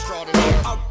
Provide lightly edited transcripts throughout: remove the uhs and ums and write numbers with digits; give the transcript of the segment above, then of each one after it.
extraordinaire.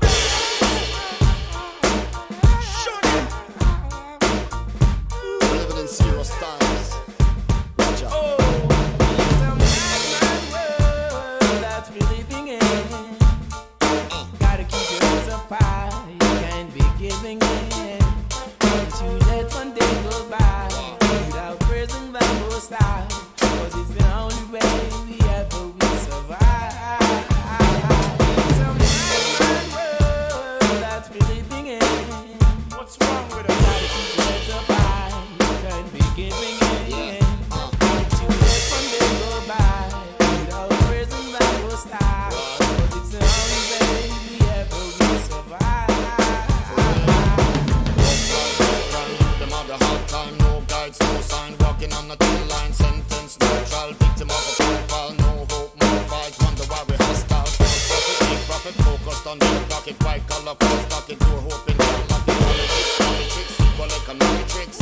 We're living in serious times. Watch out. It's a mad world that we're living in. Gotta keep your heads up high, you can't be giving in. Don't you let one day go by without praising the Most High, 'cause it's the only way we ever will survive. It's a mad world that we're living in. What's wrong with us? Gotta keep your heads up high, you can't be giving in. Don't you let one day go by without praising the Most High, 'cause it's the only way we ever will survive. Them have the hard time, no guides, no sign, walking on the thin line, sentence neutral, victim of a profile, no hope, no fight, wonder why we hostile. False prophet, big prophet, focused on their pocket, white collar, false pocket, door hoping, down locking, politics, politics, equal econometrics.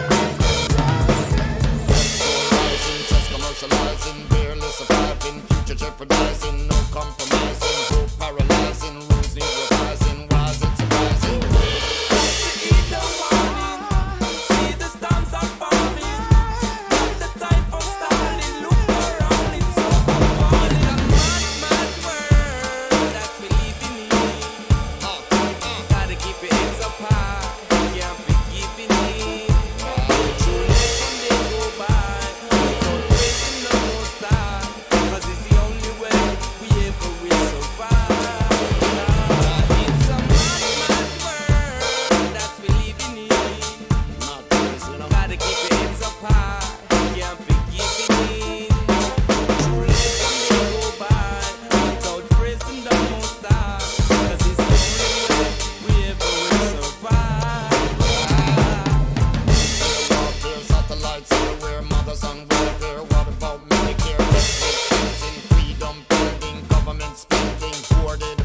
Rising, just commercializing, barely surviving, future jeopardizing, no compromising, hope paralyzing, rules need revising, why is it surprising? Heed the warning, see the storms are forming. Not the time for stalling, look around, it's so appalling. A mad world that we living in. Gotta keep your heads up high, can't be giving in. Don't you let one day go by without praising the Most High, 'cause it's the only way we ever will survive. It's a mad world that we living in. Not this, you know. Gotta keep your heads up high, can't be giving in. Don't you let one day go by without praising the Most High, 'cause it's the only way we ever will survive. Warfare, satellites everywhere, mothers on welfare. What about Medicare? Restrictions in freedom pending, government spending, hoarded